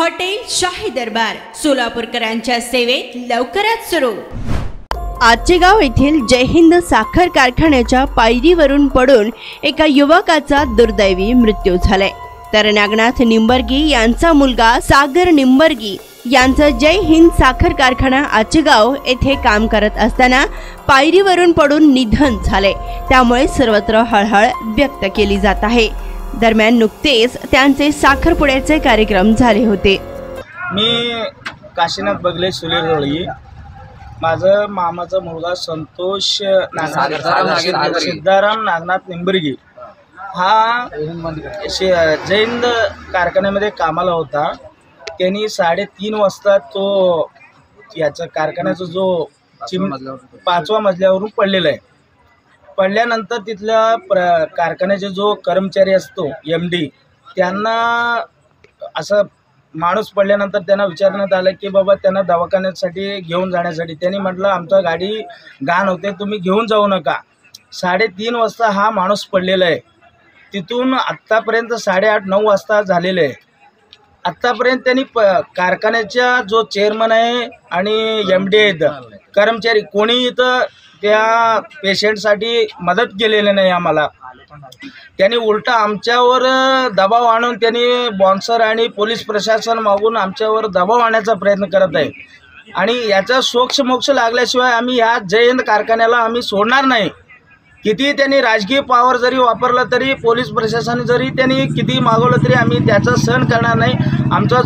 Hotel Shahi दरबार सोलापूरकरांच्या सेवेत लवकरच सुरू। आचेगाव येथील जय हिंद साखर कारखान्याच्या पायरीवरून पडून एका युवकाचा दुर्दैवी मृत्यू झालाय। तर नागनाथ निंबर्गी यांचा मुलगा सागर निंबर्गी यांचं जय हिंद साखर कारखाना आचेगाव येथे काम करत असताना पायरीवरून पडून निधन झाले। त्यामुळे सर्वत्र हळहळ व्यक्त केली जात आहे। दरम्यान नुकतेच त्यांचे साखरपुड्याचे कार्यक्रम झाले होते। मी काशीनाथ बगले सुलेरजोळी, माझा मामाचा मुलगा संतोष सिद्धाराम नागनाथ निंबर्गी हा जय हिंद कारखान्यामध्ये कामाला होता। त्यांनी 3:30 वाजता तो याचा कारखान्याचा जो 5व्या मजल्यावरून पडलेला आहे। पडल्यानंतर तिथल्या कारखान्याचे जो कर्मचारी असतो MD त्यांना असं माणूस पडल्यानंतर त्यांना विचारण्यात आलं की बाबा त्यांना दवाखान्यासाठी घेऊन जाण्यासाठी। त्यांनी म्हटलं आमचा गाडी घाण होते, तुम्ही घेऊन जाऊ नका। 3:30 वाजता हा माणूस पडलेला आहे। तिथून आत्तापर्यंत 8:30-9 वाजता झालेले आहे। आत्तापर्यंत त्यांनी कारखान्याचा जो चेअरमन आहे आणि MD आहेत कर्मचारी कोणी इथं त्या पेशंटसाठी मदत केलेली नाही आम्हाला। त्यांनी उलटा आमच्यावर दबाव आणून त्यांनी बॉन्सर आणि पोलीस प्रशासन मागून आमच्यावर दबाव आणण्याचा प्रयत्न करत आहे। आणि याचा मोक्ष लागल्याशिवाय आम्ही ह्या जय हिंद कारखान्याला आम्ही सोडणार नाही। किती त्यांनी राजकीय पावर जरी वापरला तरी, पोलीस प्रशासन जरी त्यांनी किती मागवलं तरी आम्ही त्याचा सहन करणार नाही। आमचा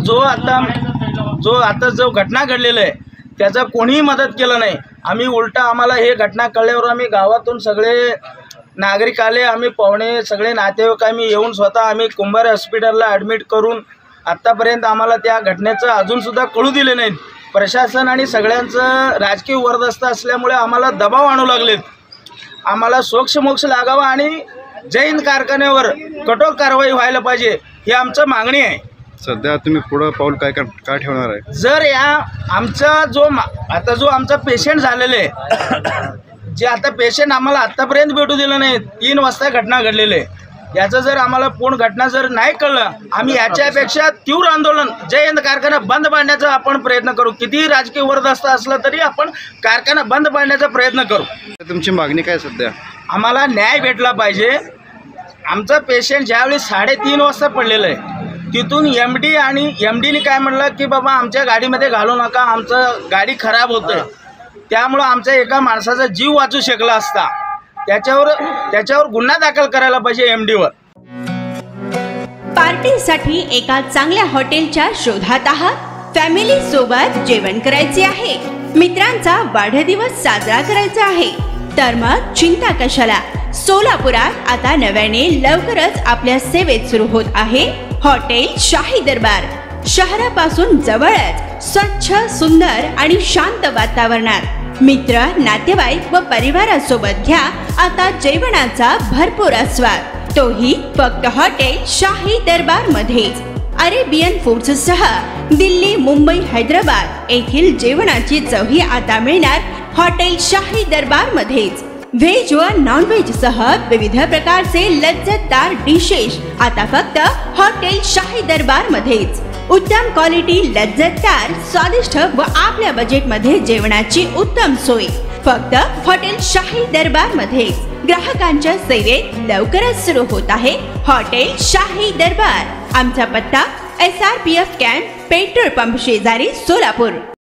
जो घटना घडलेला आहे त्याचा कोणीही मदत केलं नाही। आम्ही उलटा आम्हाला हे घटना कळल्यावर आम्ही गावातून सगळे नागरिक आले, आम्ही पाहुणे सगळे नातेवाईक आम्ही येऊन स्वतः आम्ही कुंभार हॉस्पिटलला ॲडमिट करून आत्तापर्यंत आम्हाला त्या घटनेचं अजूनसुद्धा कळू दिले नाहीत। प्रशासन आणि सगळ्यांचं राजकीय वरदस्त असल्यामुळे आम्हाला दबाव आणू लागलेत। आम्हाला मोक्ष लागावा आणि जय हिंद कारखान्यावर कठोर कारवाई व्हायला पाहिजे ही आमचं मागणी आहे। सध्या तुम्ही पुढं पाऊल काय ठेवणार आहे? जर आमचा जो आमचा पेशंट झालेले आहे, जे आता पेशंट आम्हाला आत्तापर्यंत भेटू दिलं नाही, 3 वाजता घटना घडलेली आहे, याचं जर आम्हाला पूर्ण घटना जर नाही कळलं आम्ही याच्यापेक्षा तीव्र आंदोलन जय हिंद कारखाना बंद पाडण्याचा आपण प्रयत्न करू। किती राजकीय वरदस्त असला तरी आपण कारखाना बंद पाडण्याचा प्रयत्न करू। तुमची मागणी काय? सध्या आम्हाला न्याय भेटला पाहिजे। आमचा पेशंट ज्यावेळी 3:30 वाजता पडलेलं आहे, तिथून MDने काय म्हटलं की बाबा आमच्या गाडीमध्ये घालू नका, आमचं गाडी खराब होतं, त्यामुळं आमच्या एका माणसाचा जीव वाचू शकला असता। त्याच्यावर गुन्हा दाखल करायला पाहिजे MDवर। पार्टीसाठी एका चांगल्या हॉटेलच्या शोधात आहात? फॅमिली सोबत जेवण करायचे आहे, मित्रांचा वाढदिवस साजरा करायचा आहे, तर मग चिंता कशाला। सोलापुरात आता नव्याने लवकरच आपल्या सेवेत सुरू होत आहे हॉटेल शाही दरबार। शहरापासून जवळच स्वच्छ, सुंदर आणि शांत वातावरणात मित्र, नातेवाईक व परिवारासोबत घ्या आता जेवणाचा भरपूर आस्वाद, तोही फक्त हॉटेल शाही दरबार मध्येच। अरेबियन फूड्ससह दिल्ली, मुंबई, हैदराबाद येथील जेवणाची चवही आता मिळणार हॉटेल शाही दरबार मध्येच। व्हेज व नॉन व्हेज सह विविध प्रकारचे लज्जतदार डिशेस आता फक्त हॉटेल शाही दरबार मध्येच। उत्तम क्वालिटी, लज्जतदार, स्वादिष्ट व आपल्या बजेट मध्ये जेवणाची उत्तम सोय फक्त हॉटेल शाही दरबार मध्येच। ग्राहकांच्या सेवेत लवकरच सुरू होत आहे हॉटेल शाही दरबार। आमचा पत्ता SRPF कॅम्प, पेट्रोल पंप शेजारी, सोलापूर।